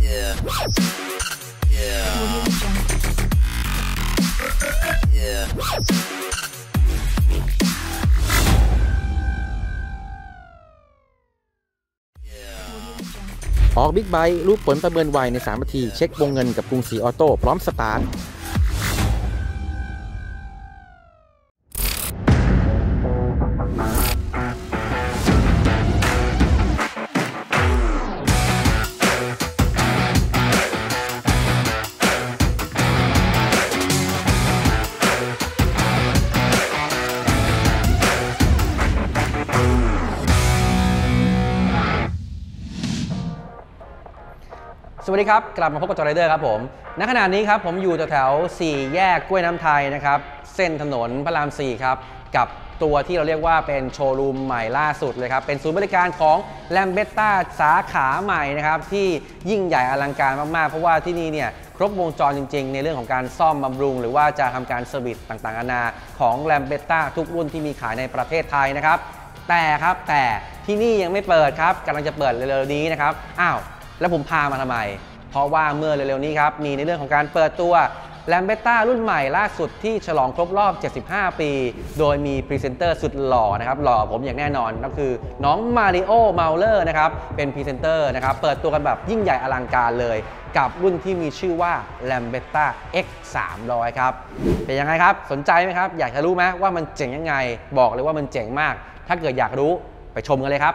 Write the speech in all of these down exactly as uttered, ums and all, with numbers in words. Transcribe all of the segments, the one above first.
Yeah. Yeah. Yeah. ออกบิ๊กไบค์รู้ผลประเมินไวในสามนาทีเช็ควงเงินกับกรุงศรีออโต้พร้อมสตาร์ทสวัสดีครับกลับมาพบกับจอร์ไรเดอร์ครับผมณขณะนี้ครับผมอยู่แถวๆสี่แยกกล้วยน้ำไทยนะครับเส้นถนนพระรามสี่ครับกับตัวที่เราเรียกว่าเป็นโชว์รูมใหม่ล่าสุดเลยครับเป็นศูนย์บริการของ Lambretta สาขาใหม่นะครับที่ยิ่งใหญ่อลังการมากๆเพราะว่าที่นี่เนี่ยครบวงจรจริงๆในเรื่องของการซ่อมบำรุงหรือว่าจะทำการเซอร์วิสต่างๆนานาของ Lambretta ทุกรุ่นที่มีขายในประเทศไทยนะครับแต่ครับแต่ที่นี่ยังไม่เปิดครับกำลังจะเปิดเร็วๆนี้นะครับอ้าวแล้วผมพามาทำไมเพราะว่าเมื่อเร็วๆนี้ครับมีในเรื่องของการเปิดตัว Lambretta รุ่นใหม่ล่าสุดที่ฉลองครบรอบเจ็ดสิบห้าปีโดยมีพรีเซนเตอร์สุดหล่อนะครับหล่อผมอย่างแน่นอนก็คือน้องมาริโอ เมาเลอร์นะครับเป็นพรีเซนเตอร์นะครับเปิดตัวกันแบบยิ่งใหญ่อลังการเลยกับรุ่นที่มีชื่อว่า Lambretta เอ็กซ์ สามร้อย ครับเป็นยังไงครับสนใจไหมครับอยากจะรู้ไหมว่ามันเจ๋งยังไงบอกเลยว่ามันเจ๋งมากถ้าเกิดอยากรู้ไปชมกันเลยครับ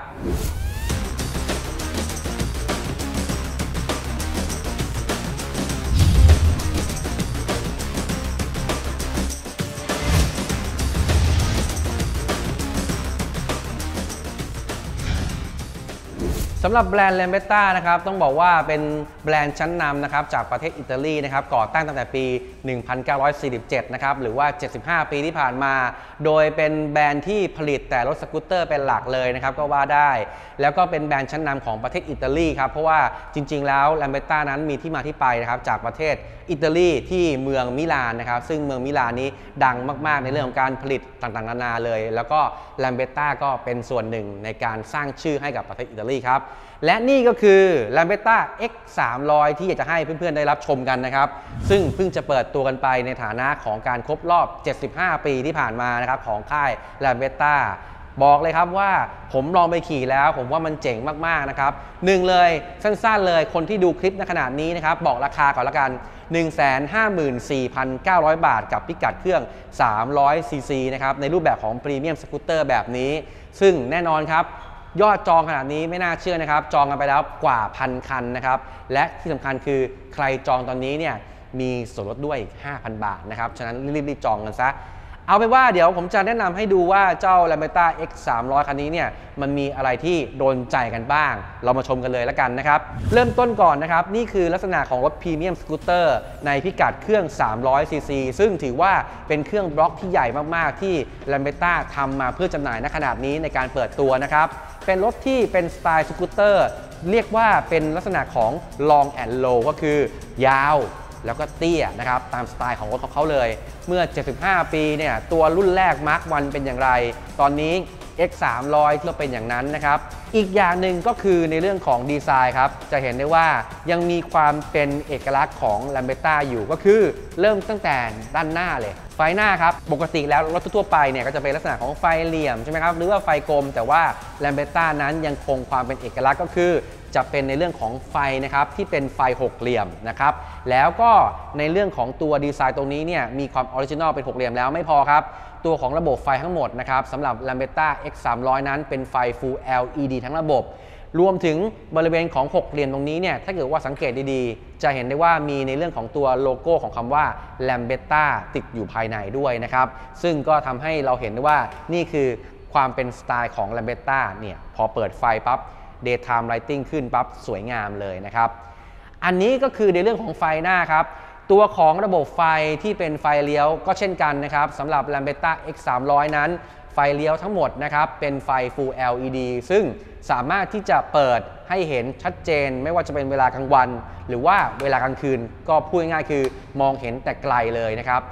สำหรับแบรนด์ Lambretta นะครับต้องบอกว่าเป็นแบรนด์ชั้นนำนะครับจากประเทศอิตาลีนะครับก่อตั้งตั้งแต่ปี หนึ่งพันเก้าร้อยสี่สิบเจ็ด นะครับหรือว่าเจ็ดสิบห้าปีที่ผ่านมาโดยเป็นแบรนด์ที่ผลิตแต่รถสกูตเตอร์เป็นหลักเลยนะครับก็ว่าได้แล้วก็เป็นแบรนด์ชั้นนำของประเทศอิตาลีครับเพราะว่าจริงๆแล้ว Lambretta นั้นมีที่มาที่ไปนะครับจากประเทศอิตาลีที่เมืองมิลานนะครับซึ่งเมืองมิลานนี้ดังมากๆในเรื่องของการผลิตต่างๆนานาเลยแล้วก็ Lambretta ก็เป็นส่วนหนึ่งในการสร้างชื่อให้กับประเทศอิตาลีครับและนี่ก็คือ Lambretta เอ็กซ์ สามร้อย ที่อยากจะให้เพื่อนๆได้รับชมกันนะครับซึ่งเพิ่งจะเปิดตัวกันไปในฐานะของการครบรอบเจ็ดสิบห้าปีที่ผ่านมานะครับของค่าย Lambretta บอกเลยครับว่าผมลองไปขี่แล้วผมว่ามันเจ๋งมากๆนะครับหนึ่งเลยสั้นๆเลยคนที่ดูคลิปในขนาดนี้นะครับบอกราคาก่อนละกัน หนึ่งแสนห้าหมื่นสี่พันเก้าร้อย บาทกับพิกัดเครื่องสามร้อยซีซีนะครับในรูปแบบของพรีเมียมสกูตเตอร์แบบนี้ซึ่งแน่นอนครับยอดจองขนาดนี้ไม่น่าเชื่อนะครับจองกันไปแล้วกว่าพันคันนะครับและที่สำคัญคือใครจองตอนนี้เนี่ยมีส่วนลดด้วยอีก ห้าพัน บาทนะครับฉะนั้นรีบๆจองกันซะเอาเป็นว่าเดี๋ยวผมจะแนะนำให้ดูว่าเจ้า Lambretta เอ็กซ์ สามร้อย คันนี้เนี่ยมันมีอะไรที่โดนใจกันบ้างเรามาชมกันเลยแล้วกันนะครับเริ่มต้นก่อนนะครับนี่คือลักษณะของรถพรีเมียมสกูตเตอร์ในพิกัดเครื่องสามร้อยซีซีซึ่งถือว่าเป็นเครื่องบล็อกที่ใหญ่มากๆที่ Lambretta ทำมาเพื่อจำหน่ายณขนาดนี้ในการเปิดตัวนะครับเป็นรถที่เป็นสไตล์สกูตเตอร์เรียกว่าเป็นลักษณะของ long and low ก็คือยาวแล้วก็เตี้ยนะครับตามสไตล์ของรถของเขาเลยเมื่อเจ็ดสิบห้าปีเนี่ยตัวรุ่นแรก มาร์ค วันเป็นอย่างไรตอนนี้ เอ็กซ์ สามร้อย ก็เป็นอย่างนั้นนะครับอีกอย่างหนึ่งก็คือในเรื่องของดีไซน์ครับจะเห็นได้ว่ายังมีความเป็นเอกลักษณ์ของ Lambretta อยู่ก็คือเริ่มตั้งแต่ด้านหน้าเลยไฟหน้าครับปกติแล้วรถทั่วไปเนี่ยก็จะเป็นลักษณะของไฟเหลี่ยมใช่ไหมครับหรือว่าไฟกลมแต่ว่า Lambretta นั้นยังคงความเป็นเอกลักษณ์ก็คือจะเป็นในเรื่องของไฟนะครับที่เป็นไฟหกเหลี่ยมนะครับแล้วก็ในเรื่องของตัวดีไซน์ตรงนี้เนี่ยมีความออริจินอลเป็นหกเหลี่ยมแล้วไม่พอครับตัวของระบบไฟทั้งหมดนะครับสำหรับ Lambretta เอ็กซ์ สามร้อย นั้นเป็นไฟ Full แอล อี ดี ทั้งระบบรวมถึงบริเวณของหกเหลี่ยมตรงนี้เนี่ยถ้าเกิดว่าสังเกตดีๆจะเห็นได้ว่ามีในเรื่องของตัวโลโก้ของคำว่า Lambretta ติดอยู่ภายในด้วยนะครับซึ่งก็ทำให้เราเห็นได้ว่านี่คือความเป็นสไตล์ของ Lambretta เนี่ยพอเปิดไฟปั๊บDaytime Lighting ขึ้นปั๊บสวยงามเลยนะครับอันนี้ก็คือในเรื่องของไฟหน้าครับตัวของระบบไฟที่เป็นไฟเลี้ยวก็เช่นกันนะครับสำหรับ Lambretta เอ็กซ์ สามร้อย นั้นไฟเลี้ยวทั้งหมดนะครับเป็นไฟ Full แอล อี ดี ซึ่งสามารถที่จะเปิดให้เห็นชัดเจนไม่ว่าจะเป็นเวลากลางวันหรือว่าเวลากลางคืนก็พูดง่ายๆคือมองเห็นแต่ไกลเลยนะครับ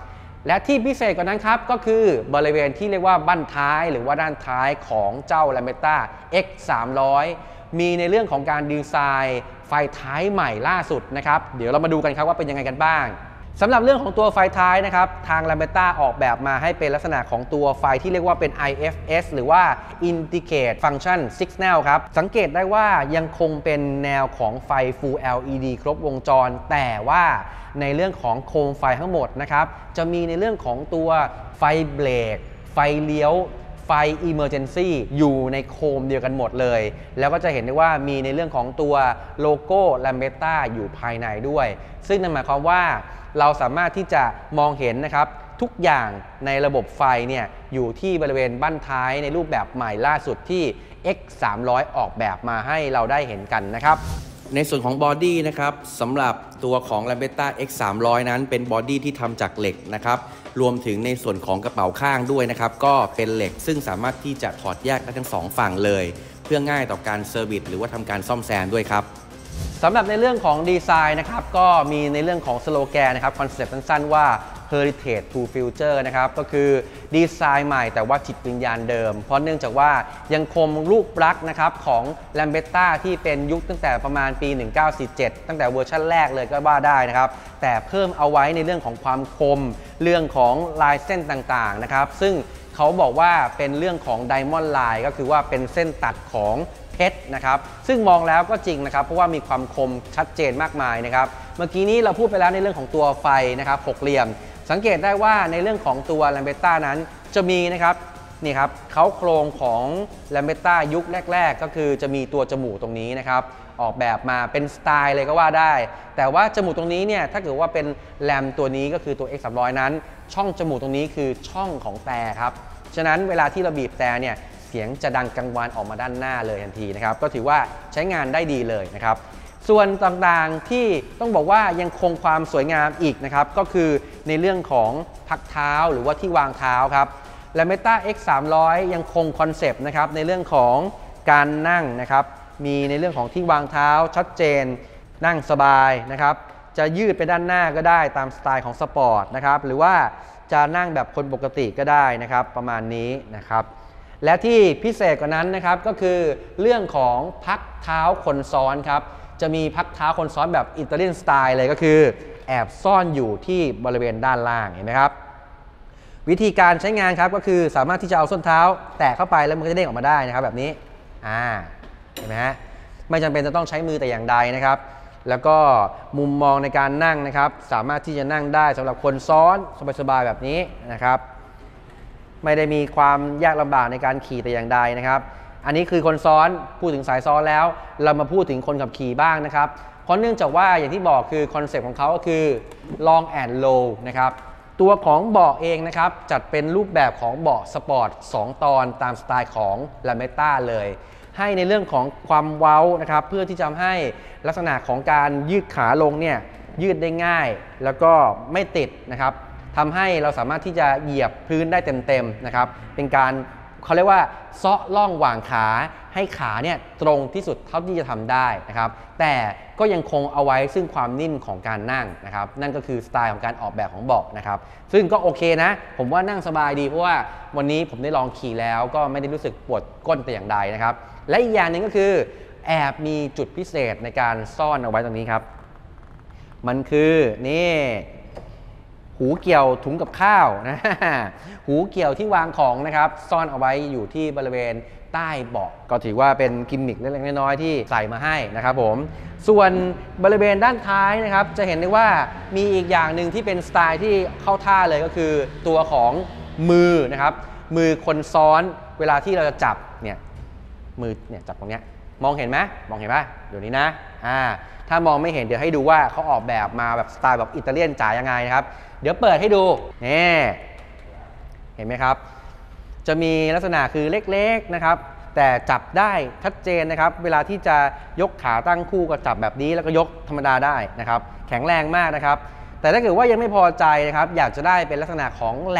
และที่พิเศษกว่านั้นครับก็คือบริเวณที่เรียกว่าบั้นท้ายหรือว่าด้านท้ายของเจ้า Lambretta เอ็กซ์ สามร้อย มีในเรื่องของการดีไซน์ไฟท้ายใหม่ล่าสุดนะครับเดี๋ยวเรามาดูกันครับว่าเป็นยังไงกันบ้างสำหรับเรื่องของตัวไฟท้ายนะครับทาง Lambretta ออกแบบมาให้เป็นลักษณะของตัวไฟที่เรียกว่าเป็น ไอ เอฟ เอส หรือว่า Indicate Function Signal ครับสังเกตได้ว่ายังคงเป็นแนวของไฟ Full แอล อี ดี ครบวงจรแต่ว่าในเรื่องของโคมไฟทั้งหมดนะครับจะมีในเรื่องของตัวไฟเบรกไฟเลี้ยวไฟ Emergency อยู่ในโคมเดียวกันหมดเลยแล้วก็จะเห็นได้ว่ามีในเรื่องของตัวโลโก้ Lambretta อยู่ภายในด้วยซึ่งนั่นหมายความว่าเราสามารถที่จะมองเห็นนะครับทุกอย่างในระบบไฟเนี่ยอยู่ที่บริเวณบั้นท้ายในรูปแบบใหม่ล่าสุดที่ เอ็กซ์ สามร้อย ออกแบบมาให้เราได้เห็นกันนะครับในส่วนของบอดี้นะครับสำหรับตัวของ Lambretta เอ็กซ์ สามร้อย นั้นเป็นบอดี้ที่ทำจากเหล็กนะครับรวมถึงในส่วนของกระเป๋าข้างด้วยนะครับก็เป็นเหล็กซึ่งสามารถที่จะถอดแยกได้ทั้งสองฝั่งเลยเพื่อง่ายต่อการเซอร์วิสหรือว่าทำการซ่อมแซมด้วยครับสำหรับในเรื่องของดีไซน์นะครับก็มีในเรื่องของสโลแกนนะครับคอนเซ็ปต์สั้นๆว่า Heritage to Future นะครับก็คือดีไซน์ใหม่แต่ว่าจิตวิญญาณเดิมเพราะเนื่องจากว่ายังคงรูปลักษณ์นะครับของ Lambretta ที่เป็นยุคตั้งแต่ประมาณปีหนึ่งเก้าสี่เจ็ดตั้งแต่เวอร์ชันแรกเลยก็ว่าได้นะครับแต่เพิ่มเอาไว้ในเรื่องของความคมเรื่องของลายเส้นต่างๆนะครับซึ่งเขาบอกว่าเป็นเรื่องของ Diamond Line ก็คือว่าเป็นเส้นตัดของเพชรนะครับซึ่งมองแล้วก็จริงนะครับเพราะว่ามีความคมชัดเจนมากมายนะครับเมื่อกี้นี้เราพูดไปแล้วในเรื่องของตัวไฟนะครับหกเหลี่ยมสังเกตได้ว่าในเรื่องของตัว Lambretta นั้นจะมีนะครับนี่ครับเขาโครงของ Lambretta ยุคแรกๆก็คือจะมีตัวจมูกตรงนี้นะครับออกแบบมาเป็นสไตล์เลยก็ว่าได้แต่ว่าจมูกตรงนี้เนี่ยถ้าเกิดว่าเป็นแรมตัวนี้ก็คือตัว เอ็กซ์ สามร้อย นั้นช่องจมูกตรงนี้คือช่องของแต่ครับฉะนั้นเวลาที่เราบีบแต่เนี่ยเสียงจะดังกังวานออกมาด้านหน้าเลยทันทีนะครับก็ถือว่าใช้งานได้ดีเลยนะครับส่วนต่างๆที่ต้องบอกว่ายังคงความสวยงามอีกนะครับก็คือในเรื่องของพักเท้าหรือว่าที่วางเท้าครับ Lambretta เอ็กซ์ สามร้อย ยังคงคอนเซปต์นะครับในเรื่องของการนั่งนะครับมีในเรื่องของที่วางเท้าชัดเจนนั่งสบายนะครับจะยืดไปด้านหน้าก็ได้ตามสไตล์ของสปอร์ตนะครับหรือว่าจะนั่งแบบคนปกติก็ได้นะครับประมาณนี้นะครับและที่พิเศษกว่านั้นนะครับก็คือเรื่องของพักเท้าคนซ้อนครับจะมีพักเท้าคนซ้อนแบบอิตาเลียนสไตล์เลยก็คือแอบซ่อนอยู่ที่บริเวณด้านล่างเห็นไหมครับวิธีการใช้งานครับก็คือสามารถที่จะเอาส้นเท้าแตะเข้าไปแล้วมันก็จะเด้งออกมาได้นะครับแบบนี้อ่าเห็นไหมฮะไม่จำเป็นจะต้องใช้มือแต่อย่างใดนะครับแล้วก็มุมมองในการนั่งนะครับสามารถที่จะนั่งได้สำหรับคนซ้อนสบายๆแบบนี้นะครับไม่ได้มีความยากลำบากในการขี่แต่อย่างใดนะครับอันนี้คือคนซ้อนพูดถึงสายซ้อนแล้วเรามาพูดถึงคนขับขี่บ้างนะครับเพราะเนื่องจากว่าอย่างที่บอกคือคอนเซ็ปต์ของเขาก็คือ long and low นะครับตัวของเบาะเองนะครับจัดเป็นรูปแบบของเบาะสปอร์ตสองตอนตามสไตล์ของ Lambretta เลยให้ในเรื่องของความเว้านะครับเพื่อที่จะทำให้ลักษณะของการยืดขาลงเนี่ยยืดได้ง่ายแล้วก็ไม่ติดนะครับทำให้เราสามารถที่จะเหยียบพื้นได้เต็มๆนะครับเป็นการเขาเรียกว่าเซาะล่องหว่างขาให้ขาเนี่ยตรงที่สุดเท่าที่จะทำได้นะครับแต่ก็ยังคงเอาไว้ซึ่งความนิ่มของการนั่งนะครับนั่นก็คือสไตล์ของการออกแบบของเบาะนะครับซึ่งก็โอเคนะผมว่านั่งสบายดีเพราะว่าวันนี้ผมได้ลองขี่แล้วก็ไม่ได้รู้สึกปวดก้นแต่อย่างใดนะครับและอีกอย่างหนึ่งก็คือแอบมีจุดพิเศษในการซ่อนเอาไว้ตรงนี้ครับมันคือนี่หูเกี่ยวถุงกับข้าวนะหูเกี่ยวที่วางของนะครับซ่อนเอาไว้อยู่ที่บริเวณใต้เบาะก็ถือว่าเป็นกิมมิคเล็กๆน้อยๆที่ใส่มาให้นะครับผมส่วนบริเวณด้านท้ายนะครับจะเห็นได้ว่ามีอีกอย่างหนึ่งที่เป็นสไตล์ที่เข้าท่าเลยก็คือตัวของมือนะครับมือคนซ้อนเวลาที่เราจะจับเนี่ยมือเนี่ยจับตรงเนี้ยมองเห็นไหมมองเห็นป่ะเดี๋ยวนี้นะอ่าถ้ามองไม่เห็นเดี๋ยวให้ดูว่าเขาออกแบบมาแบบสไตล์แบบอิตาเลียนจ๋ายังไงนะครับเดี๋ยวเปิดให้ดูนี่เห็นไหมครับจะมีลักษณะคือเล็กๆนะครับแต่จับได้ชัดเจนนะครับเวลาที่จะยกขาตั้งคู่ก็จับแบบนี้แล้วก็ยกธรรมดาได้นะครับแข็งแรงมากนะครับแต่ถ้าเกิดว่ายังไม่พอใจนะครับอยากจะได้เป็นลักษณะของแหลก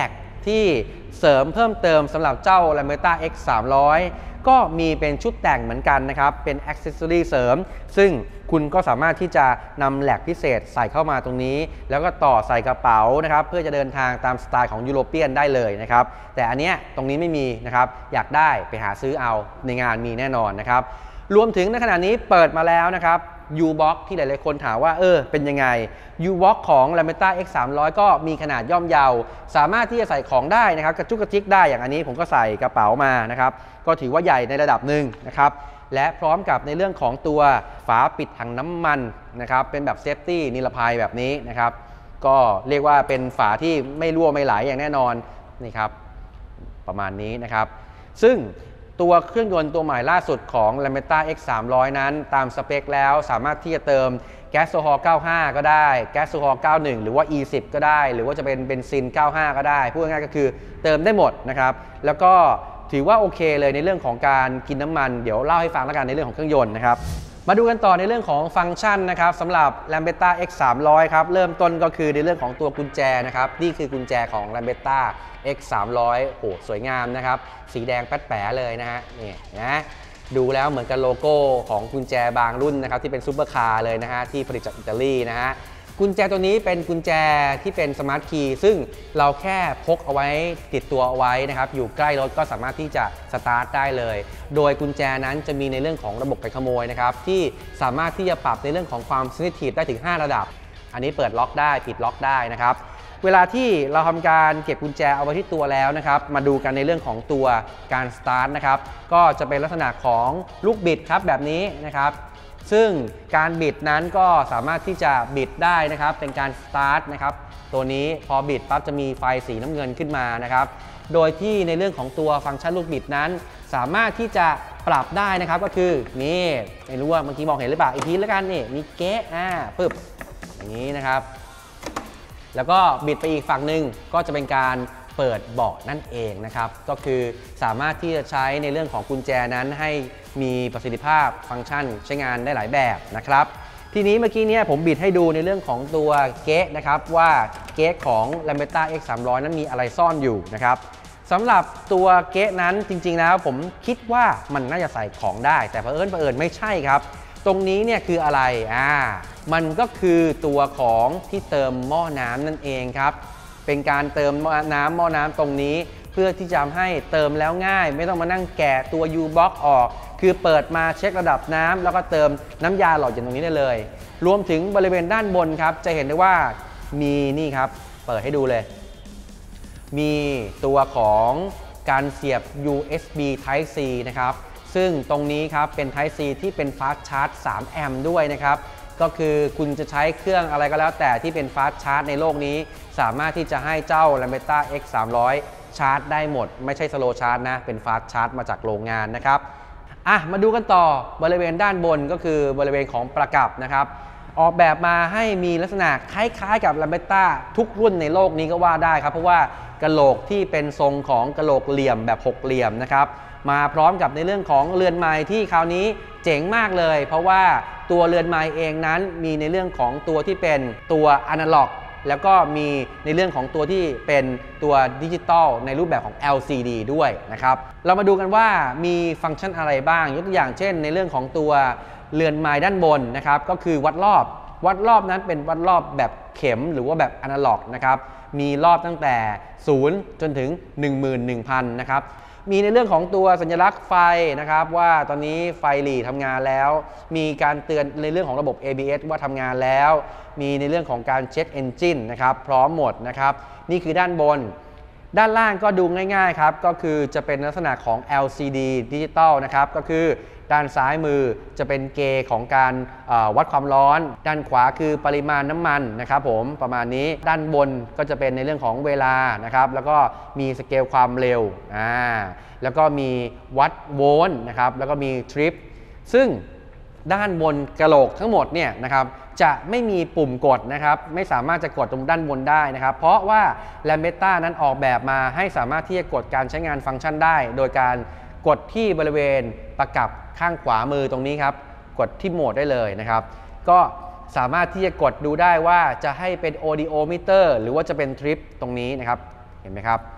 ที่เสริมเพิ่มเติมสำหรับเจ้า Lambretta เอ็กซ์ สามร้อย ก็มีเป็นชุดแต่งเหมือนกันนะครับเป็นอ็อกเซสซอรีเสริมซึ่งคุณก็สามารถที่จะนำแหลกพิเศษใส่เข้ามาตรงนี้แล้วก็ต่อใส่กระเป๋านะครับเพื่อจะเดินทางตามสไตล์ของยุโรเปียนได้เลยนะครับแต่อันเนี้ยตรงนี้ไม่มีนะครับอยากได้ไปหาซื้อเอาในงานมีแน่นอนนะครับรวมถึงในขณะนี้เปิดมาแล้วนะครับ U-Box ที่หลายๆคนถามว่าเออเป็นยังไง U-Box ของ Lambretta เอ็กซ์ สามร้อย ก็มีขนาดย่อมเยาสามารถที่จะใส่ของได้นะครับกระจุกกระจิกได้อย่างอันนี้ผมก็ใส่กระเป๋ามานะครับก็ถือว่าใหญ่ในระดับหนึ่งนะครับและพร้อมกับในเรื่องของตัวฝาปิดถังน้ำมันนะครับเป็นแบบเซฟตี้นิรภัยแบบนี้นะครับก็เรียกว่าเป็นฝาที่ไม่รั่วไม่ไหลอย่างแน่นอนนี่ครับประมาณนี้นะครับซึ่งตัวเครื่องยนต์ตัวใหม่ล่าสุดของ Lambretta เอ็กซ์ สามร้อย นั้นตามสเปคแล้วสามารถที่จะเติมแก๊สโซฮอล์ เก้าสิบห้า ก็ได้แก๊สโซฮอล์ เก้าสิบเอ็ด หรือว่า อี สิบ ก็ได้หรือว่าจะเป็นเบนซิน เก้าสิบห้า ก็ได้พูดง่ายๆก็คือเติมได้หมดนะครับแล้วก็ถือว่าโอเคเลยในเรื่องของการกินน้ำมันเดี๋ยวเล่าให้ฟังแล้วกันในเรื่องของเครื่องยนต์นะครับมาดูกันต่อในเรื่องของฟังก์ชันนะครับสำหรับ Lambretta เอ็กซ์ สามร้อย ครับเริ่มต้นก็คือในเรื่องของตัวกุญแจนะครับนี่คือกุญแจของ Lambretta เอ็กซ์ สามร้อย โอ้สวยงามนะครับสีแดงแป๊ดแป๋เลยนะฮะนี่นะดูแล้วเหมือนกับโลโก้ของกุญแจบางรุ่นนะครับที่เป็นซุปเปอร์คาร์เลยนะฮะที่ผลิตจากอิตาลีนะฮะกุญแจตัวนี้เป็นกุญแจที่เป็นสมาร์ทคีย์ซึ่งเราแค่พกเอาไว้ติดตัวเอาไว้นะครับอยู่ใกล้รถก็สามารถที่จะสตาร์ทได้เลยโดยกุญแจนั้นจะมีในเรื่องของระบบกันขโมยนะครับที่สามารถที่จะปรับในเรื่องของความเซนซิทีฟได้ถึงห้าระดับอันนี้เปิดล็อกได้ปิดล็อกได้นะครับเวลาที่เราทำการเก็บกุญแจเอาไว้ที่ตัวแล้วนะครับมาดูกันในเรื่องของตัวการสตาร์ทนะครับก็จะเป็นลักษณะของลูกบิดครับแบบนี้นะครับซึ่งการบิดนั้นก็สามารถที่จะบิดได้นะครับเป็นการสตาร์ทนะครับตัวนี้พอบิดปั๊บจะมีไฟสีน้ำเงินขึ้นมานะครับโดยที่ในเรื่องของตัวฟังก์ชันลูกบิดนั้นสามารถที่จะปรับได้นะครับก็คือนี่ไม่รู้ว่าเมื่อกี้มองเห็นหรือเปล่าอีกทีแล้วกันนี่มีเก๊ะอ่าปึ๊บอย่างนี้นะครับแล้วก็บิดไปอีกฝั่งหนึ่งก็จะเป็นการเปิดเบาะนั่นเองนะครับก็คือสามารถที่จะใช้ในเรื่องของกุญแจนั้นให้มีประสิทธิภาพฟังก์ชันใช้งานได้หลายแบบนะครับทีนี้เมื่อกี้เนี่ยผมบิดให้ดูในเรื่องของตัวเก๊ะนะครับว่าเก๊ะของ Lambretta เอ็กซ์ สามร้อย นั้นมีอะไรซ่อนอยู่นะครับสำหรับตัวเก๊ะนั้นจริงๆแล้วผมคิดว่ามันน่าจะใส่ของได้แต่เผอิญเผอิญไม่ใช่ครับตรงนี้เนี่ยคืออะไรอ่ามันก็คือตัวของที่เติมหม้อน้ำนั่นเองครับเป็นการเติมน้ำหม้อน้ำตรงนี้เพื่อที่จะทำให้เติมแล้วง่ายไม่ต้องมานั่งแกะตัว U-Box ออกคือเปิดมาเช็คระดับน้ำแล้วก็เติมน้ำยาหล่อเย็นตรงนี้ได้เลยรวมถึงบริเวณด้านบนครับจะเห็นได้ว่ามีนี่ครับเปิดให้ดูเลยมีตัวของการเสียบ ยู เอส บี Type C นะครับซึ่งตรงนี้ครับเป็น Type C ที่เป็น Fast Charge สาม แอมป์ด้วยนะครับก็คือคุณจะใช้เครื่องอะไรก็แล้วแต่ที่เป็น Fast Charge ในโลกนี้สามารถที่จะให้เจ้า Lambretta เอ็กซ์ สามร้อย ชาร์จได้หมดไม่ใช่ Slow Charge นะเป็น Fast Charge มาจากโรงงานนะครับอ่ะมาดูกันต่อบริเวณด้านบนก็คือบริเวณของประกับนะครับออกแบบมาให้มีลักษณะคล้ายๆกับ Lambretta ทุกรุ่นในโลกนี้ก็ว่าได้ครับเพราะว่ากะโหลกที่เป็นทรงของกะโหลกเหลี่ยมแบบหกเหลี่ยมนะครับมาพร้อมกับในเรื่องของเรือนไม้ที่คราวนี้เจ๋งมากเลยเพราะว่าตัวเรือนไม้เองนั้นมีในเรื่องของตัวที่เป็นตัวอนาล็อกแล้วก็มีในเรื่องของตัวที่เป็นตัวดิจิตอลในรูปแบบของ แอล ซี ดี ด้วยนะครับเรามาดูกันว่ามีฟังก์ชันอะไรบ้างยกตัวอย่างเช่นในเรื่องของตัวเรือนไม้ด้านบนนะครับก็คือวัดรอบวัดรอบนั้นเป็นวัดรอบแบบเข็มหรือว่าแบบอนาล็อกนะครับมีรอบตั้งแต่ศูนย์จนถึง หนึ่งหมื่นหนึ่งพัน นะครับมีในเรื่องของตัวสัญลักษณ์ไฟนะครับว่าตอนนี้ไฟหลีทำงานแล้วมีการเตือนในเรื่องของระบบ เอ บี เอส ว่าทำงานแล้วมีในเรื่องของการเช็คเอนจินนะครับพร้อมหมดนะครับนี่คือด้านบนด้านล่างก็ดูง่ายๆครับก็คือจะเป็นลักษณะของ แอล ซี ดี ดิจิตอลนะครับก็คือด้านซ้ายมือจะเป็นเกจของการวัดความร้อนด้านขวาคือปริมาณน้ำมันนะครับผมประมาณนี้ด้านบนก็จะเป็นในเรื่องของเวลานะครับแล้วก็มีสเกลความเร็วอ่าแล้วก็มีวัดโวลต์นะครับแล้วก็มีทริปซึ่งด้านบนกะโหลกทั้งหมดเนี่ยนะครับจะไม่มีปุ่มกดนะครับไม่สามารถจะกดตรงด้านบนได้นะครับเพราะว่า Lambretta นั้นออกแบบมาให้สามารถที่จะกดการใช้งานฟังก์ชันได้โดยการกดที่บริเวณประกับข้างขวามือตรงนี้ครับกดที่โหมดได้เลยนะครับก็สามารถที่จะกดดูได้ว่าจะให้เป็น Audiometer หรือว่าจะเป็นทริปตรงนี้นะครับเห็นไหมครับ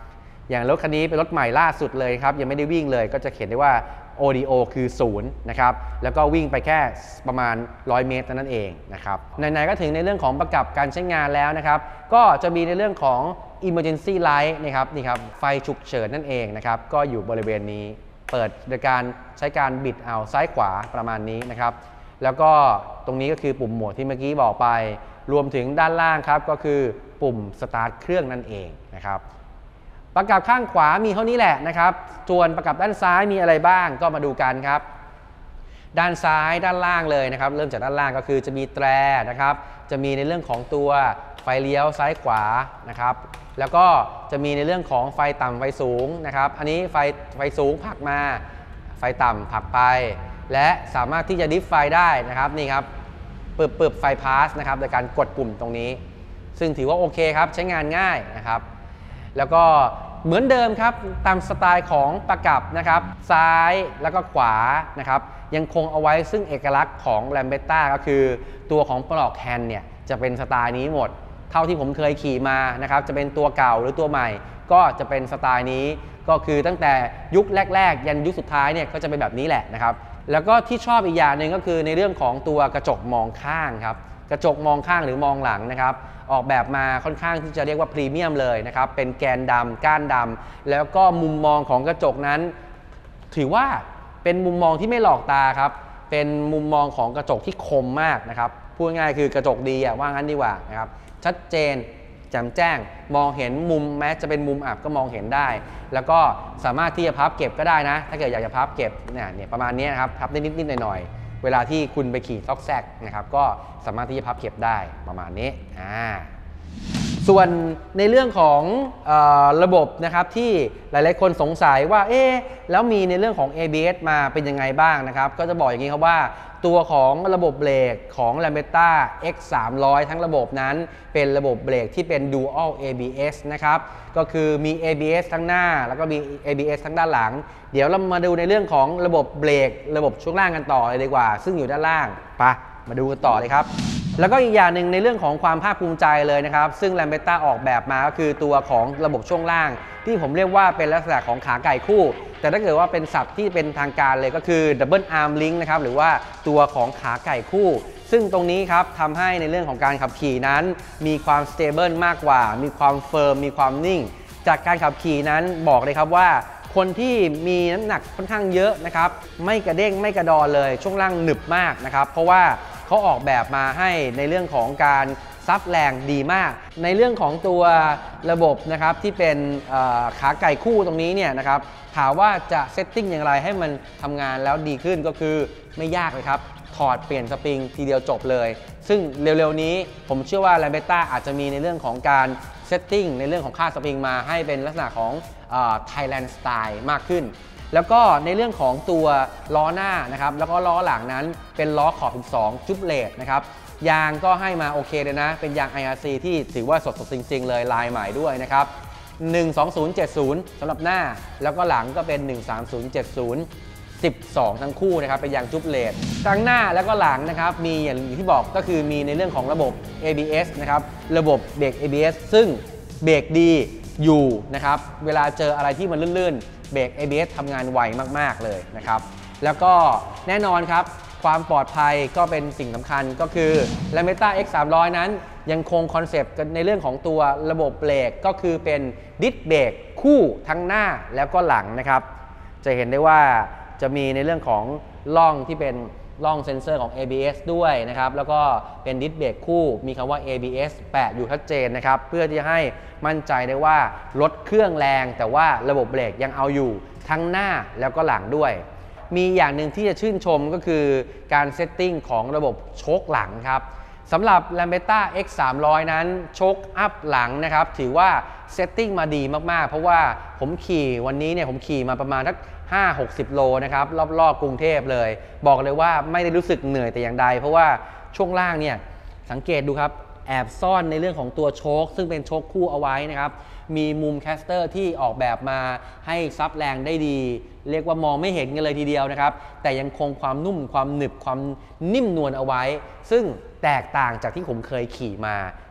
อย่างรถคันนี้เป็นรถใหม่ล่าสุดเลยครับยังไม่ได้วิ่งเลยก็จะเขียนได้ว่า โอ ดี โอ คือศูนย์นะครับแล้วก็วิ่งไปแค่ประมาณหนึ่งร้อยเมตรนั่นเองนะครับไหนๆก็ถึงในเรื่องของประกับการใช้งานแล้วนะครับก็จะมีในเรื่องของ emergency light นะครับนี่ครับไฟฉุกเฉินนั่นเองนะครับก็อยู่บริเวณนี้เปิดโดยการใช้การบิดเอาซ้ายขวาประมาณนี้นะครับแล้วก็ตรงนี้ก็คือปุ่มโหมดที่เมื่อกี้บอกไปรวมถึงด้านล่างครับก็คือปุ่มสตาร์ทเครื่องนั่นเองนะครับประกับข้างขวามีเท่านี้แหละนะครับส่วนประกับด้านซ้ายมีอะไรบ้างก็มาดูกันครับด้านซ้ายด้านล่างเลยนะครับเริ่มจากด้านล่างก็คือจะมีแตรนะครับจะมีในเรื่องของตัวไฟเลี้ยวซ้ายขวานะครับแล้วก็จะมีในเรื่องของไฟต่ำไฟสูงนะครับอันนี้ไฟไฟสูงผลักมาไฟต่ำผลักไปและสามารถที่จะดิฟไฟได้นะครับนี่ครับเปิดเปิดไฟพาสนะครับโดยการกดปุ่มตรงนี้ซึ่งถือว่าโอเคครับใช้งานง่ายนะครับแล้วก็เหมือนเดิมครับตามสไตล์ของประกับนะครับซ้ายแล้วก็ขวานะครับยังคงเอาไว้ซึ่งเอกลักษณ์ของ Lambretta ก็คือตัวของปลอกแฮนด์เนี่ยจะเป็นสไตล์นี้หมดเท่าที่ผมเคยขี่มานะครับจะเป็นตัวเก่าหรือตัวใหม่ก็จะเป็นสไตล์นี้ก็คือตั้งแต่ยุคแรกๆยันยุคสุดท้ายเนี่ยก็จะเป็นแบบนี้แหละนะครับแล้วก็ที่ชอบอีกอย่างหนึ่งก็คือในเรื่องของตัวกระจกมองข้างครับกระจกมองข้างหรือมองหลังนะครับออกแบบมาค่อนข้างที่จะเรียกว่าพรีเมียมเลยนะครับเป็นแกนดำก้านดำแล้วก็มุมมองของกระจกนั้นถือว่าเป็นมุมมองที่ไม่หลอกตาครับเป็นมุมมองของกระจกที่คมมากนะครับพูดง่ายคือกระจกดีอะว่างั้นดีกว่านะครับชัดเจนแจ่มแจ้งมองเห็นมุมแม้จะเป็นมุมอับก็มองเห็นได้แล้วก็สามารถที่จะพับเก็บก็ได้นะถ้าเกิดอยากจะพับเก็บเนี่ยเนี่ยประมาณนี้นะครับพับได้นิดๆหน่อยๆเวลาที่คุณไปขี่ซอกแซกนะครับก็สามารถที่จะพับเก็บได้ประมาณนี้อ่าส่วนในเรื่องของเอ่อระบบนะครับที่หลายๆคนสงสัยว่าเอ๊ะแล้วมีในเรื่องของ เอ บี เอส มาเป็นยังไงบ้างนะครับก็จะบอกอย่างนี้ครับว่าตัวของระบบเบรกของ Lambretta เอ็กซ์ สามร้อย ทั้งระบบนั้นเป็นระบบเบรกที่เป็น Dual เอ บี เอส นะครับก็คือมี เอ บี เอส ทั้งหน้าแล้วก็มี เอ บี เอส ทั้งด้านหลังเดี๋ยวเรามาดูในเรื่องของระบบเบรกระบบช่วงล่างกันต่อเลยดีกว่าซึ่งอยู่ด้านล่างไปมาดูกันต่อเลยครับแล้วก็อีกอย่างหนึ่งในเรื่องของความภาคภูมิใจเลยนะครับซึ่ง Lambretta ออกแบบมาก็คือตัวของระบบช่วงล่างที่ผมเรียกว่าเป็นลักษณะของขาไก่คู่แต่ถ้าเกิดว่าเป็นศัพท์ที่เป็นทางการเลยก็คือ Double Arm Link นะครับหรือว่าตัวของขาไก่คู่ซึ่งตรงนี้ครับทำให้ในเรื่องของการขับขี่นั้นมีความ stable มากกว่ามีความเฟิร์มมีความนิ่งจากการขับขี่นั้นบอกเลยครับว่าคนที่มีน้ำหนักค่อนข้างเยอะนะครับไม่กระเด้งไม่กระดอนเลยช่วงล่างหนึบมากนะครับเพราะว่าเขาออกแบบมาให้ในเรื่องของการซับแรงดีมากในเรื่องของตัวระบบนะครับที่เป็นขาไก่คู่ตรงนี้เนี่ยนะครับถามว่าจะเซตติ้งอย่างไรให้มันทำงานแล้วดีขึ้นก็คือไม่ยากเลยครับถอดเปลี่ยนสปริงทีเดียวจบเลยซึ่งเร็วๆนี้ผมเชื่อว่า Lambretta อาจจะมีในเรื่องของการเซตติ้งในเรื่องของค่าสปริงมาให้เป็นลักษณะของ Thailand Style มากขึ้นแล้วก็ในเรื่องของตัวล้อหน้านะครับแล้วก็ล้อหลังนั้นเป็นล้อขอบสิบสองจุบเลดนะครับยางก็ให้มาโอเคเลยนะเป็นยาง ไอ อาร์ ซี ที่ถือว่าสดๆจริงๆเลยลายใหม่ด้วยนะครับหนึ่ง สอง ศูนย์ เจ็ด ศูนย์สำหรับหน้าแล้วก็หลังก็เป็นหนึ่ง สาม ศูนย์ เจ็ด ศูนย์ สิบสองทั้งคู่นะครับเป็นยางจุบเลดทั้งหน้าแล้วก็หลังนะครับมีอย่างที่บอกก็คือมีในเรื่องของระบบ เอ บี เอส นะครับระบบเบรก เอ บี เอส ซึ่งเบรกดีอยู่นะครับเวลาเจออะไรที่มันลื่นๆเบรก เอ บี เอส ทำงานไวมากๆเลยนะครับแล้วก็แน่นอนครับความปลอดภัยก็เป็นสิ่งสำคัญก็คือ Lambretta เอ็กซ์ สามร้อย นั้นยังคงคอนเซปต์ในเรื่องของตัวระบบเบรกก็คือเป็นดิสเบรกคู่ทั้งหน้าแล้วก็หลังนะครับจะเห็นได้ว่าจะมีในเรื่องของล่องที่เป็นล่องเซ็นเซอร์ของ เอ บี เอส ด้วยนะครับแล้วก็เป็นดิสเบรกคู่มีคำว่า เอ บี เอส แปะอยู่ชัดเจนนะครับเพื่อที่จะให้มั่นใจได้ว่าลดเครื่องแรงแต่ว่าระบบเบรกยังเอาอยู่ทั้งหน้าแล้วก็หลังด้วยมีอย่างหนึ่งที่จะชื่นชมก็คือการเซตติ้งของระบบโชคหลังครับสำหรับ Lambretta เอ็กซ์ สามร้อย นั้นโชคอัพหลังนะครับถือว่าเซตติ้งมาดีมากๆเพราะว่าผมขี่วันนี้เนี่ยผมขี่มาประมาณสักห้า หกสิบ โลนะครับรอบๆกรุงเทพเลยบอกเลยว่าไม่ได้รู้สึกเหนื่อยแต่อย่างใดเพราะว่าช่วงล่างเนี่ยสังเกตดูครับแอบซ่อนในเรื่องของตัวโชคซึ่งเป็นโชคคู่เอาไว้นะครับมีมุมแคสเตอร์ที่ออกแบบมาให้ซับแรงได้ดีเรียกว่ามองไม่เห็นกันเลยทีเดียวนะครับแต่ยังคงความนุ่มความหนึบความนิ่มนวลเอาไว้ซึ่งแตกต่างจากที่ผมเคยขี่มา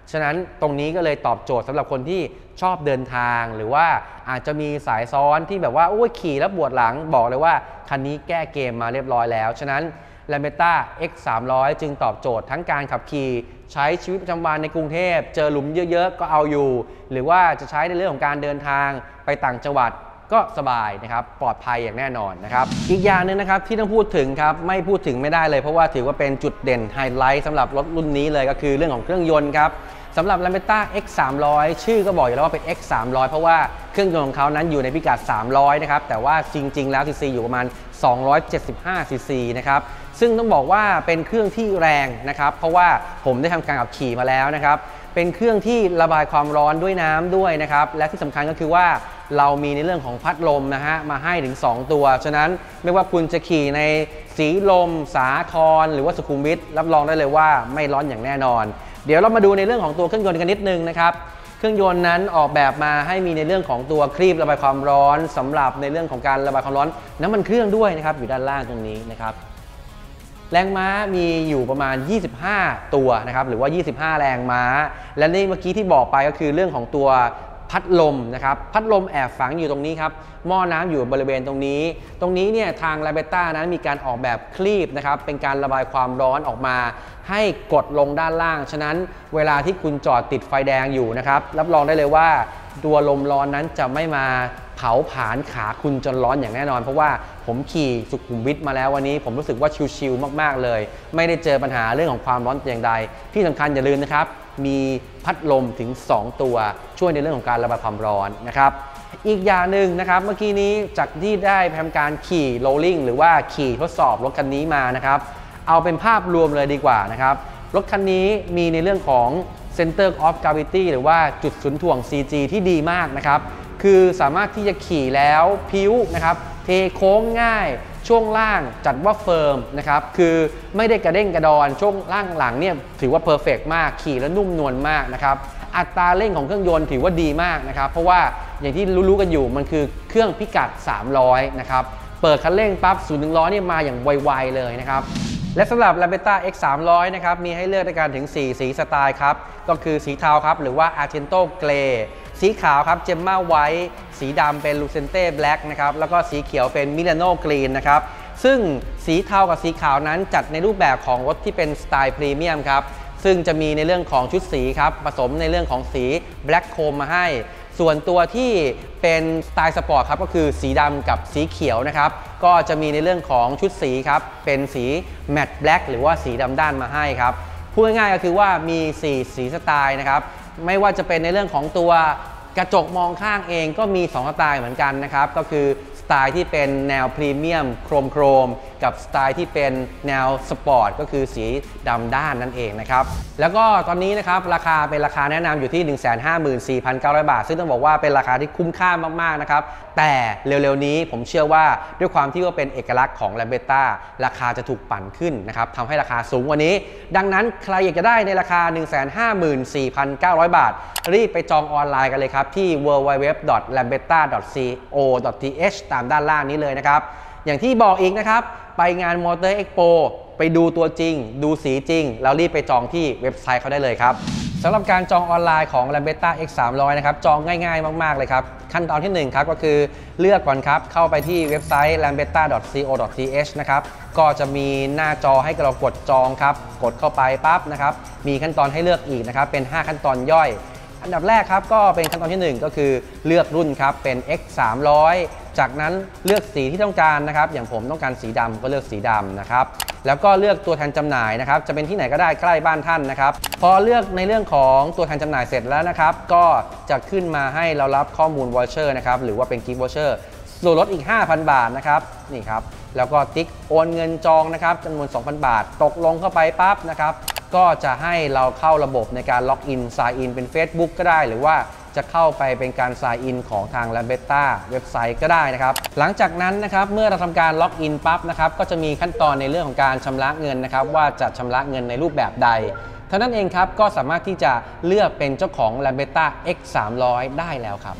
ฉะนั้นตรงนี้ก็เลยตอบโจทย์สำหรับคนที่ชอบเดินทางหรือว่าอาจจะมีสายซ้อนที่แบบว่าโอ้ยขี่แล้วปวดหลังบอกเลยว่าคันนี้แก้เกมมาเรียบร้อยแล้วฉะนั้น Lambretta เอ็กซ์ สามร้อย จึงตอบโจทย์ทั้งการขับขี่ใช้ชีวิตประจำวันในกรุงเทพเจอหลุมเยอะๆก็เอาอยู่หรือว่าจะใช้ในเรื่องของการเดินทางไปต่างจังหวัดก็สบายนะครับปลอดภัยอย่างแน่นอนนะครับอีกอย่างนึงนะครับที่ต้องพูดถึงครับไม่พูดถึงไม่ได้เลยเพราะว่าถือว่าเป็นจุดเด่นไฮไลท์สำหรับรถรุ่นนี้เลยก็คือเรื่องของเครื่องยนต์ครับสำหรับ Lambretta เอ็กซ์ สามร้อย ชื่อก็บอกอยู่แล้วว่าเป็น เอ็กซ์ สามร้อย เพราะว่าเครื่องยนต์ของเขานั้นอยู่ในพิกัดสามร้อยนะครับแต่ว่าจริงๆแล้วซีซีอยู่ประมาณสองร้อยเจ็ดสิบห้าซีซีนะครับซึ่งต้องบอกว่าเป็นเครื่องที่แรงนะครับเพราะว่าผมได้ทำการขับขี่มาแล้วนะครับเป็นเครื่องที่ระบายความร้อนด้วยน้ำด้วยนะครับและที่สำคัญก็คือว่าเรามีในเรื่องของพัดลมนะฮะมาให้ถึงสองตัวฉะนั้นไม่ว่าคุณจะขี่ในสีลมสาทรหรือว่าสุขุมวิทรับรองได้เลยว่าไม่ร้อนอย่างแน่นอนเดี๋ยวเรามาดูในเรื่องของตัวเครื่องยนต์กันนิดนึงนะครับเครื่องยนต์นั้นออกแบบมาให้มีในเรื่องของตัวครีบระบายความร้อนสำหรับในเรื่องของการระบายความร้อนน้ำมันเครื่องด้วยนะครับอยู่ด้านล่างตรงนี้นะครับแรงม้ามีอยู่ประมาณยี่สิบห้าตัวนะครับหรือว่ายี่สิบห้าแรงม้าและในเมื่อกี้ที่บอกไปก็คือเรื่องของตัวพัดลมนะครับพัดลมแอบฝังอยู่ตรงนี้ครับหม้อน้ำอยู่บริเวณตรงนี้ตรงนี้เนี่ยทาง Lambretta นั้นมีการออกแบบคลีบนะครับเป็นการระบายความร้อนออกมาให้กดลงด้านล่างฉะนั้นเวลาที่คุณจอดติดไฟแดงอยู่นะครับรับรองได้เลยว่าตัวลมร้อนนั้นจะไม่มาเผาผลาญขาคุณจนร้อนอย่างแน่นอนเพราะว่าผมขี่สุขุมวิทมาแล้ววันนี้ผมรู้สึกว่าชิลๆมากๆเลยไม่ได้เจอปัญหาเรื่องของความร้อนอย่างใดที่สำคัญอย่าลืมนะครับมีพัดลมถึงสองตัวช่วยในเรื่องของการระบายความร้อนนะครับอีกอย่างหนึ่งนะครับเมื่อกี้นี้จากที่ได้ทำการขี่โรลลิ่งหรือว่าขี่ทดสอบรถคันนี้มานะครับเอาเป็นภาพรวมเลยดีกว่านะครับรถคันนี้มีในเรื่องของ Center of Gravity หรือว่าจุดศูนย์ถ่วง ซี จี ที่ดีมากนะครับคือสามารถที่จะขี่แล้วพิ้วนะครับเทโค้งง่ายช่วงล่างจัดว่าเฟิร์มนะครับคือไม่ได้กระเด้งกระดอนช่วงล่างหลังเนี่ยถือว่าเพอร์เฟกต์มากขี่แล้วนุ่มนวลมากนะครับอัตราเร่งของเครื่องยนต์ถือว่าดีมากนะครับเพราะว่าอย่างที่รู้ๆกันอยู่มันคือเครื่องพิกัดสามร้อยนะครับเปิดคันเร่งปั๊บศูนย์ถึงร้อยเนี่ยมาอย่างไวๆเลยนะครับและสำหรับ Lambretta เอ็กซ์ สามร้อย นะครับมีให้เลือกในการถึงสี่สีสไตล์ครับก็คือสีเทาครับหรือว่า Argento Grey สีขาวครับ Gemma White สีดำเป็น Lucente Black นะครับแล้วก็สีเขียวเป็น Milano Green นะครับซึ่งสีเทากับสีขาวนั้นจัดในรูปแบบของรถที่เป็นสไตล์พรีเมียมครับซึ่งจะมีในเรื่องของชุดสีครับผสมในเรื่องของสี Black Chrome มาให้ส่วนตัวที่เป็นสไตล์สปอร์ตครับก็คือสีดำกับสีเขียวนะครับก็จะมีในเรื่องของชุดสีครับเป็นสีแมตต์แบล็กหรือว่าสีดำด้านมาให้ครับพูดง่ายๆก็คือว่ามีสี่สีสไตล์นะครับไม่ว่าจะเป็นในเรื่องของตัวกระจกมองข้างเองก็มีสองสไตล์เหมือนกันนะครับก็คือสไตล์ที่เป็นแนวพรีเมียมโครมโครมกับสไตล์ที่เป็นแนวสปอร์ตก็คือสีดำด้านนั่นเองนะครับแล้วก็ตอนนี้นะครับราคาเป็นราคาแนะนำอยู่ที่ หนึ่งแสนห้าหมื่นสี่พันเก้าร้อย บาทซึ่งต้องบอกว่าเป็นราคาที่คุ้มค่ามากๆนะครับแต่เร็วๆนี้ผมเชื่อว่าด้วยความที่ว่าเป็นเอกลักษณ์ของ Lambretta ราคาจะถูกปั่นขึ้นนะครับทำให้ราคาสูงกว่านี้ดังนั้นใครอยากจะได้ในราคา หนึ่งแสนห้าหมื่นสี่พันเก้าร้อย บาทรีบไปจองออนไลน์กันเลยครับที่ ดับเบิลยู ดับเบิลยู ดับเบิลยู ดอท แลมเบรตต้า ดอท ซี โอ ดอท ที เอช ตามด้านล่างนี้เลยนะครับอย่างที่บอกอีกนะครับไปงาน Motor Expo ไปดูตัวจริงดูสีจริงแล้วรีบไปจองที่เว็บไซต์เขาได้เลยครับสำหรับการจองออนไลน์ของ Lambretta เอ็กซ์ สามร้อย นะครับจองง่ายๆมากๆเลยครับขั้นตอนที่หนึ่งครับก็คือเลือกก่อนครับเข้าไปที่เว็บไซต์ แลมเบรตต้า ดอท ซี โอ ดอท ที เอช นะครับก็จะมีหน้าจอให้เรากดจองครับกดเข้าไปปั๊บนะครับมีขั้นตอนให้เลือกอีกนะครับเป็นห้าขั้นตอนย่อยอันดับแรกครับก็เป็นขั้นตอนที่หนึ่งก็คือเลือกรุ่นครับเป็น เอ็กซ์ สามร้อย จากนั้นเลือกสีที่ต้องการนะครับอย่างผมต้องการสีดำก็เลือกสีดำนะครับแล้วก็เลือกตัวแทนจำหน่ายนะครับจะเป็นที่ไหนก็ได้ใกล้บ้านท่านนะครับพอเลือกในเรื่องของตัวแทนจำหน่ายเสร็จแล้วนะครับก็จะขึ้นมาให้เรารับข้อมูลวอเชอร์นะครับหรือว่าเป็นกิฟต์วอเชอร์ส่วนลดอีก ห้าพัน บาทนะครับนี่ครับแล้วก็ติ๊กโอนเงินจองนะครับจำนวน สองพัน บาทตกลงเข้าไปปั๊บนะครับก็จะให้เราเข้าระบบในการล็อกอิน Sign in เป็น Facebook ก็ได้หรือว่าจะเข้าไปเป็นการ Sign in ของทาง Lambretta เว็บไซต์ก็ได้นะครับหลังจากนั้นนะครับเมื่อเราทำการล็อกอินปั๊บนะครับก็จะมีขั้นตอนในเรื่องของการชำระเงินนะครับว่าจะชำระเงินในรูปแบบใดเท่านั้นเองครับก็สามารถที่จะเลือกเป็นเจ้าของ Lambretta เอ็กซ์ สามร้อย ได้แล้วครับ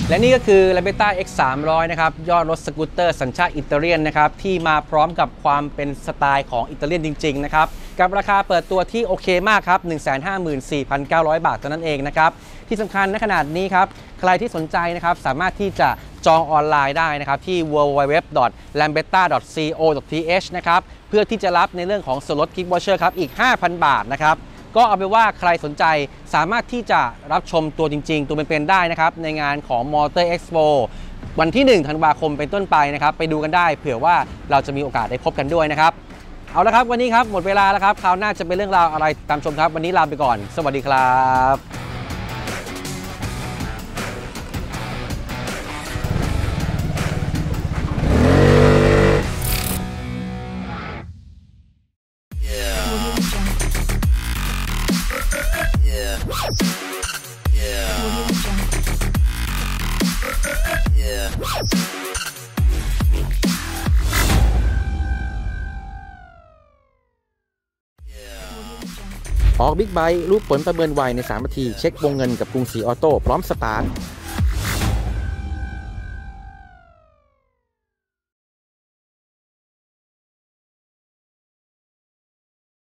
และนี่ก็คือ Lambretta เอ็กซ์ สามร้อย นะครับยอดรถสกูตเตอร์สัญชาติอิตาเลียนนะครับที่มาพร้อมกับความเป็นสไตล์ของอิตาเลียนจริงๆนะครับกับราคาเปิดตัวที่โอเคมากครับ หนึ่งแสนห้าหมื่นสี่พันเก้าร้อย บาทเท่านั้นเองนะครับที่สำคัญในขนาดนี้ครับใครที่สนใจนะครับสามารถที่จะจองออนไลน์ได้นะครับที่ ดับเบิลยู ดับเบิลยู ดับเบิลยู ดอท แลมเบตต้า ดอท ซี โอ ดอท ที เอช นะครับเพื่อที่จะรับในเรื่องของส่วนลดกิฟต์วอเชอร์ครับอีก ห้าพัน บาทนะครับก็เอาเป็นว่าใครสนใจสามารถที่จะรับชมตัวจริงๆตัวเป็นๆได้นะครับในงานของ Motor Expo วันที่หนึ่งธันวาคมเป็นต้นไปนะครับไปดูกันได้เผื่อว่าเราจะมีโอกาสได้พบกันด้วยนะครับเอาละครับวันนี้ครับหมดเวลาแล้วครับคราวหน้าจะเป็นเรื่องราวอะไรตามชมครับวันนี้ลาไปก่อนสวัสดีครับออกบิ๊กไบค์รู้ผลประเมินไวในสามนาทีเช็ควงเงินกับกรุงศรีออโต้พร้อมสตาร์ท